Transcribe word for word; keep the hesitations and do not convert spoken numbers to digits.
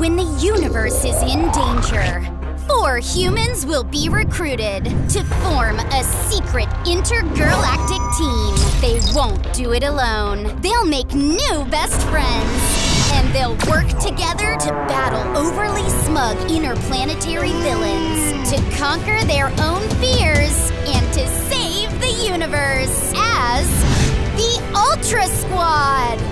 when the universe is in danger, four humans will be recruited to form a secret intergalactic team. They won't do it alone. They'll make new best friends, and they'll work together to battle overly smug interplanetary villains, to conquer their own fears, and to save the universe as the UltraSquad!